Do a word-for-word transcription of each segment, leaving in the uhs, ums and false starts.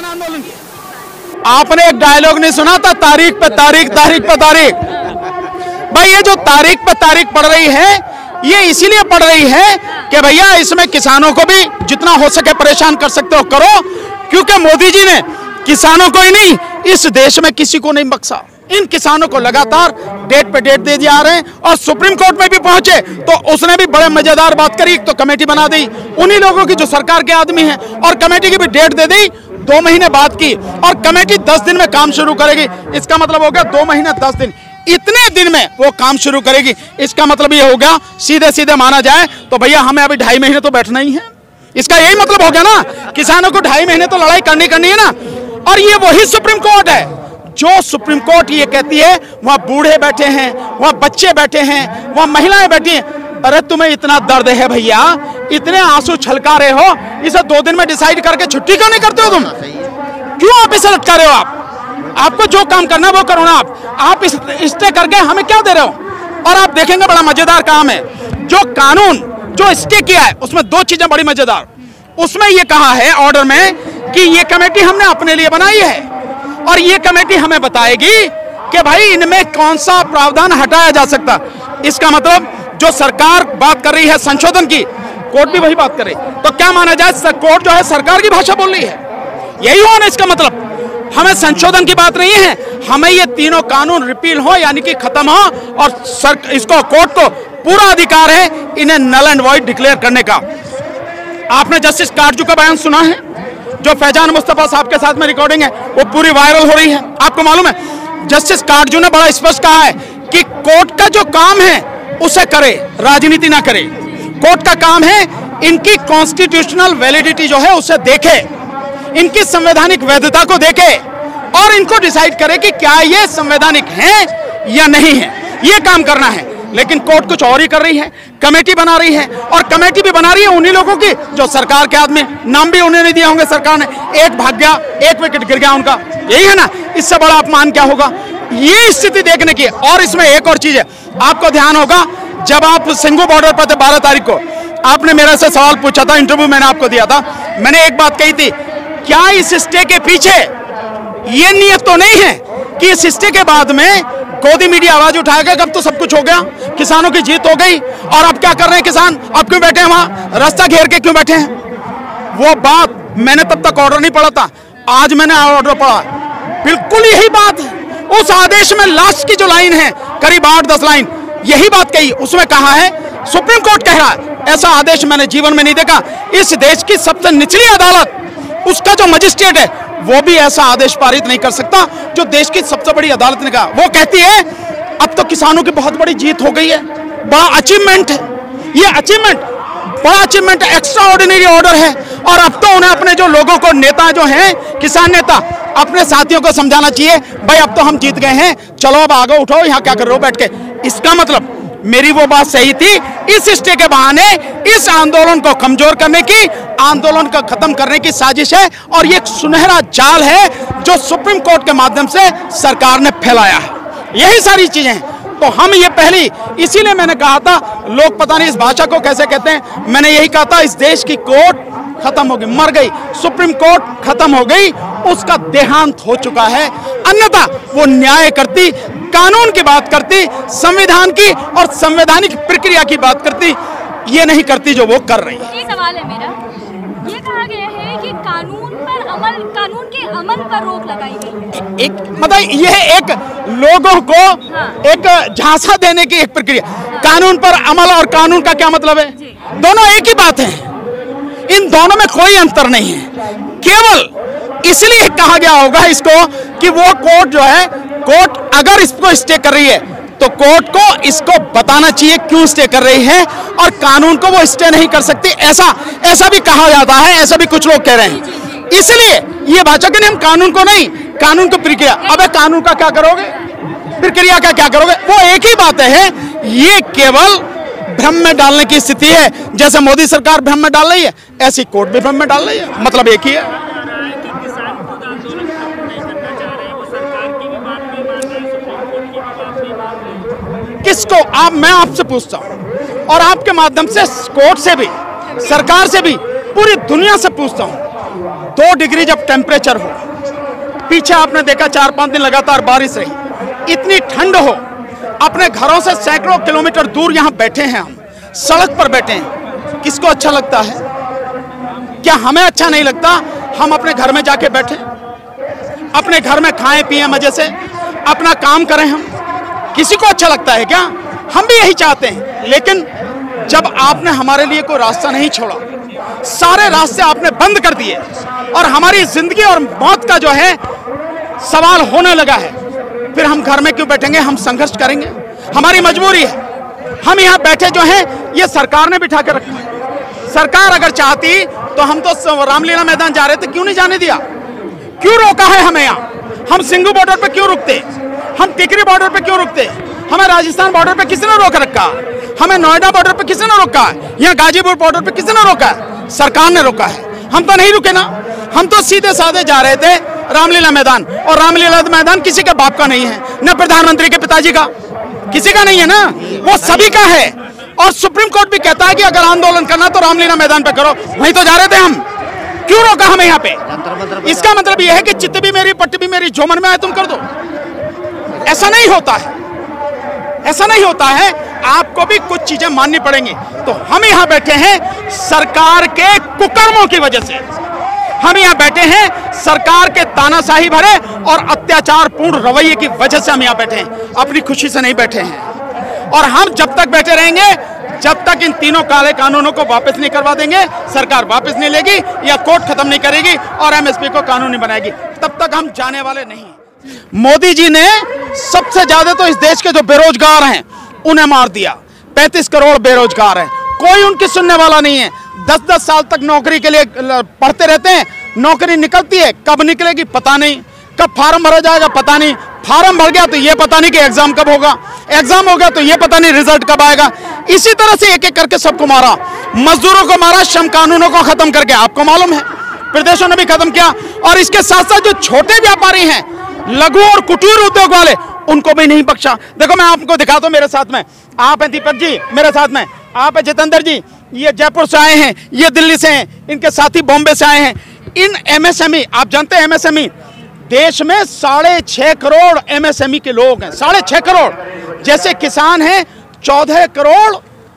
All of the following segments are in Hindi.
आंदोलन की। आपने एक डायलॉग नहीं सुना था, तारीख पे तारीख, तारीख पे तारीख। भाई ये जो तारीख पे तारीख पड़ रही है, ये इसीलिए पड़ रही है कि भैया इसमें किसानों को भी जितना हो सके परेशान कर सकते हो करो, क्योंकि मोदी जी ने किसानों को ही नहीं, इस देश में किसी को नहीं बख्शा। इन किसानों को लगातार डेट पे डेट दे दिया आ रहे हैं, और सुप्रीम कोर्ट में भी पहुंचे तो उसने भी बड़े मजेदार बात करी। तो कमेटी बना दी उन्हीं लोगों की जो सरकार के आदमी हैं, और कमेटी की भी डेट दे दी, दो महीने बाद की, और कमेटी दस दिन में काम शुरू करेगी। इसका मतलब हो गया दो महीने दस दिन, इतने दिन में वो काम शुरू करेगी। इसका मतलब ये हो गया, सीधे सीधे माना जाए तो भैया हमें अभी ढाई महीने तो बैठना ही है। इसका यही मतलब हो गया ना, किसानों को ढाई महीने तो लड़ाई करनी करनी है ना। और ये वही सुप्रीम कोर्ट है जो सुप्रीम कोर्ट ये कहती है वहां बूढ़े बैठे हैं, वहां बच्चे बैठे हैं, वहां महिलाएं बैठी हैं। अरे तुम्हें इतना दर्द है भैया, इतने आंसू छलका रहे हो, इसे दो दिन में डिसाइड करके छुट्टी क्यों नहीं करते हो तुम? क्यों आप इसे लटका रहे हो? आप आपको जो काम करना वो करो ना। आप आप इस स्टे करके हमें क्या दे रहे हो? और आप देखेंगे बड़ा मजेदार काम है, जो कानून जो स्टे किया है उसमें दो चीजें बड़ी मजेदार। उसमें ये कहा है ऑर्डर में कि ये कमेटी हमने अपने लिए बनाई है, और ये कमेटी हमें बताएगी कि भाई इनमें कौन सा प्रावधान हटाया जा सकता। इसका मतलब जो सरकार बात कर रही है संशोधन की, कोर्ट भी वही बात कर रही, तो क्या माना जाए कोर्ट जो है सरकार की भाषा बोल रही है? यही हुआ ना इसका मतलब। हमें संशोधन की बात नहीं है, हमें ये तीनों कानून रिपील हो यानी कि खत्म हो, और सर, इसको कोर्ट को पूरा अधिकार है इन्हें नल एंड वॉइड डिक्लेयर करने का। आपने जस्टिस काटजू का बयान सुना है, जो फैजान मुस्तफा साहब के साथ में रिकॉर्डिंग है, वो पूरी वायरल हो रही है। आपको मालूम है जस्टिस काटजू ने बड़ा स्पष्ट कहा है कि कोर्ट का जो काम है उसे करे, राजनीति ना करे। कोर्ट का काम है इनकी कॉन्स्टिट्यूशनल वैलिडिटी जो है उसे देखे, इनकी संवैधानिक वैधता को देखे, और इनको डिसाइड करे कि क्या ये संवैधानिक है या नहीं है। ये काम करना है। लेकिन कोर्ट कुछ और ही कर रही है, कमेटी बना रही है, और कमेटी भी बना रही है उन्हीं लोगों की जो सरकार के आदमी, नाम भी उन्हें नहीं दिया होंगे सरकार ने। एक भाग गया, एक विकेट गिर गया उनका, यही है ना। इससे बड़ा अपमान क्या होगा? ये स्थिति देखने की। और इसमें एक और चीज है, आपको ध्यान होगा जब आप सिंघू बॉर्डर पर थे बारह तारीख को, आपने मेरे से सवाल पूछा था, इंटरव्यू मैंने आपको दिया था। मैंने एक बात कही थी, क्या इस स्टे के पीछे ये नियत तो नहीं है कि इस स्टे के बाद में गोदी मीडिया आवाज उठाएगा कि अब तो सब कुछ हो गया, किसानों की जीत हो गई, और अब क्या कर रहे हैं किसान? अब क्यों बैठे हैं वहां, रास्ता घेर के क्यों बैठे हैं? वो बात मैंने तब तक ऑर्डर नहीं पढ़ा था, आज मैंने ऑर्डर पढ़ा। बिल्कुल यही बात है। उस आदेश में लास्ट की जो लाइन है, करीब आठ दस लाइन, यही बात कही। उसमें कहा है, सुप्रीम कोर्ट कह रहा है, ऐसा आदेश मैंने जीवन में नहीं देखा। इस देश की सबसे निचली अदालत, उसका जो मजिस्ट्रेट है, वो भी ऐसा आदेश पारित नहीं कर सकता जो देश की सबसे बड़ी अदालत ने कहा। वो कहती है अब तो किसानों की बहुत बड़ी जीत हो गई है, बड़ा अचीवमेंट है ये, अचीवमेंट बड़ा अचीवमेंट, एक्स्ट्रा ऑर्डिनरी ऑर्डर है। और अब तो उन्हें अपने जो लोगों को, नेता जो हैं, किसान नेता, अपने साथियों को समझाना चाहिए, भाई अब तो हम जीत गए हैं, चलो अब आगे उठो, यहाँ क्या कर रहे हो बैठ के। इसका मतलब मेरी वो बात सही थी, इस स्टे के बहाने इस आंदोलन को कमजोर करने की, आंदोलन को खत्म करने की साजिश है, और ये एक सुनहरा जाल है जो सुप्रीम कोर्ट के माध्यम से सरकार ने फैलाया है। यही सारी चीजें हैं। तो हम ये pहली, इसीलिए मैंने कहा था, लोग पता नहीं इस भाषा को कैसे कहते हैं, मैंने यही कहा था, इस देश की कोर्ट खत्म हो गई, मर गई, सुप्रीम कोर्ट खत्म हो गई, उसका देहांत हो चुका है। अन्यथा वो न्याय करती, कानून की बात करती, संविधान की और संवैधानिक प्रक्रिया की बात करती, ये नहीं करती जो वो कर रही है। एक सवाल है मेरा, ये कहा गया है कि कानून पर अमल, कानून के अमल पर रोक लगाई गई है। एक मतलब यह एक लोगों को हाँ। एक झांसा देने की एक प्रक्रिया। कानून पर अमल और कानून का क्या मतलब है? दोनों एक ही बात है, इन दोनों में कोई अंतर नहीं है। केवल इसलिए कहा गया होगा इसको कि वो कोर्ट जो है, कोर्ट अगर इसको स्टे कर रही है तो कोर्ट को इसको बताना चाहिए क्यों स्टे कर रही है, और कानून को वो स्टे नहीं कर सकती, ऐसा ऐसा भी कहा जाता है, ऐसा भी कुछ लोग कह रहे हैं। इसलिए ये भाषा के नियम, कानून को नहीं, कानून को प्रक्रिया। अबे कानून का क्या करोगे, प्रक्रिया का क्या करोगे? वो एक ही बात है। ये केवल भ्रम में डालने की स्थिति है। जैसे मोदी सरकार भ्रम में डाल रही है, ऐसी कोर्ट भी भ्रम में डाल रही है। मतलब एक ही है। किसको? आप, मैं आपसे पूछता हूं, और आपके माध्यम से कोर्ट से भी, सरकार से भी, पूरी दुनिया से पूछता हूं, दो डिग्री जब टेम्परेचर हो, पीछे आपने देखा चार पांच दिन लगातार बारिश रही, इतनी ठंड हो, अपने घरों से सैकड़ों किलोमीटर दूर यहाँ बैठे हैं, हम सड़क पर बैठे हैं, किसको अच्छा लगता है? क्या हमें अच्छा नहीं लगता? हम अपने घर में जाके बैठे, अपने घर में खाएं पिएं मजे से, अपना काम करें। हम किसी को अच्छा लगता है क्या? हम भी यही चाहते हैं। लेकिन जब आपने हमारे लिए कोई रास्ता नहीं छोड़ा, सारे रास्ते आपने बंद कर दिए और हमारी जिंदगी और मौत का जो है सवाल होने लगा है, फिर हम घर में क्यों बैठेंगे? हम संघर्ष करेंगे, हमारी मजबूरी है। हम यहाँ बैठे जो हैं ये सरकार ने बिठा के रखा है। सरकार अगर चाहती तो हम तो रामलीला मैदान जा रहे थे, क्यों नहीं जाने दिया? क्यों रोका है हमें यहाँ? हम सिंघू बॉर्डर पे क्यों रुकते? हम टिकरी बॉर्डर पे क्यों रुकते? हमें राजस्थान बॉर्डर पे किसने रोक रखा? हमें नोएडा बॉर्डर पे किसने रोका है? यहाँ गाजीपुर बॉर्डर पे किसने रोका है? सरकार ने रोका है। हम तो नहीं रुके ना, हम तो सीधे साधे जा रहे थे रामलीला मैदान, और रामलीला मैदान किसी के बाप का नहीं है, न प्रधानमंत्री के पिताजी का, किसी का नहीं है ना, वो सभी का है। और सुप्रीम कोर्ट भी कहता है कि अगर आंदोलन करना तो रामलीला मैदान पे करो, वहीं तो जा रहे थे हम, क्यों रोका हमें यहाँ पे? इसका मतलब यह है कि चित्त भी मेरी पट्टी भी मेरी, जो मन में आए तुम कर दो। ऐसा नहीं होता है, ऐसा नहीं होता है। आपको भी कुछ चीजें माननी पड़ेंगी। तो हम यहाँ बैठे हैं सरकार के कुकर्मों की वजह से, हम यहाँ बैठे हैं सरकार के तानाशाही भरे और अत्याचार पूर्ण रवैये की वजह से हम यहाँ बैठे हैं, अपनी खुशी से नहीं बैठे हैं। और हम जब तक बैठे रहेंगे, जब तक इन तीनों काले कानूनों को वापस नहीं करवा देंगे, सरकार वापस नहीं लेगी या कोर्ट खत्म नहीं करेगी और एमएसपी को कानूनी बनाएगी, तब तक हम जाने वाले नहीं। मोदी जी ने सबसे ज्यादा तो इस देश के जो बेरोजगार हैं उन्हें मार दिया। पैंतीस करोड़ बेरोजगार हैं, कोई उनकी सुनने वाला नहीं है। दस दस साल तक नौकरी के लिए पढ़ते रहते हैं, नौकरी निकलती है, कब निकलेगी पता नहीं, कब फार्म भरा जाएगा पता नहीं, फार्म भर गया तो ये पता नहीं कि एग्जाम कब होगा, एग्जाम हो गया तो ये पता नहीं रिजल्ट कब आएगा। इसी तरह से एक एक करके सबको मारा, मजदूरों को मारा, श्रम कानूनों को खत्म करके, आपको मालूम है प्रदेशों ने भी खत्म किया। और इसके साथ साथ जो छोटे व्यापारी हैं, लघु और कुटीर उद्योग वाले, उनको भी नहीं बख्शा। देखो मैं आपको दिखाता हूं, मेरे साथ में आप हैं दीपक जी, मेरे साथ में आप हैं जितेंद्र जी, ये जयपुर से आए हैं, ये दिल्ली से हैं, इनके साथी बॉम्बे से आए हैं। इन एमएसएमई, आप जानते हैं एमएसएमई देश में साढ़े छह करोड़ एमएसएमई के लोग हैं, साढ़े छह करोड़। जैसे किसान हैं चौदह करोड़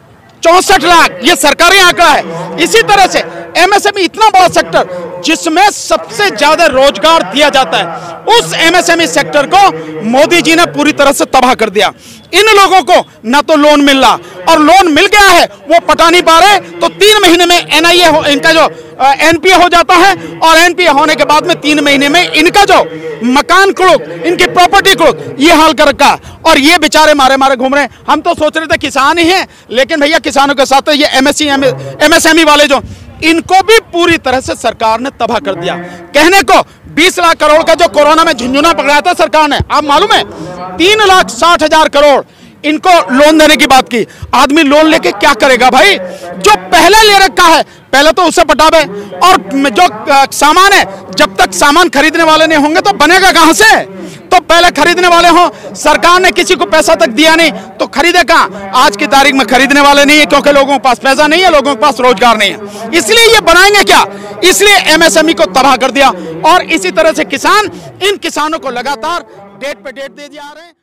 चौसठ लाख, ये सरकारी आंकड़ा है। इसी तरह से एमएसएमई इतना बड़ा सेक्टर जिसमें सबसे ज्यादा रोजगार दिया जाता है, उस एमएसएमई सेक्टर को मोदी जी ने पूरी तरह से तबाह कर दिया। इन लोगों को ना तो लोन मिल रहा, और लोन मिल गया है वो पटा नहीं पा रहे, तो तीन महीने में एनआईए हो, इनका जो एनपीए हो जाता है, और एनपीए होने के बाद में तीन महीने में इनका जो मकान कुड़ुक, इनकी प्रॉपर्टी कुड़ुक, ये हाल कर रखा। और ये बेचारे मारे मारे घूम रहे हैं। हम तो सोच रहे थे किसान ही हैं, लेकिन भैया किसानों के साथ ये एमएससी एमएसएमई वाले जो, इनको भी पूरी तरह से सरकार ने तबाह कर दिया। कहने को बीस लाख करोड़ का जो कोरोना में झुंझुना पकड़ाया था सरकार ने, आप मालूम है तीन लाख साठ हजार करोड़ इनको लोन देने की बात की। आदमी लोन लेके क्या करेगा भाई? जो पहले ले रखा है पहले तो उससे पटावे, और जो सामान है जब तक सामान खरीदने वाले नहीं होंगे तो बनेगा कहां से? तो पहले खरीदने वाले हों। सरकार ने किसी को पैसा तक दिया नहीं तो खरीदे कहां? आज की तारीख में खरीदने वाले नहीं है, क्योंकि लोगों के पास पैसा नहीं है, लोगों के पास रोजगार नहीं है। इसलिए ये बनाएंगे क्या? इसलिए एमएसएमई को तबाह कर दिया। और इसी तरह से किसान, इन किसानों को लगातार डेट पे डेट दे दिया रहे हैं।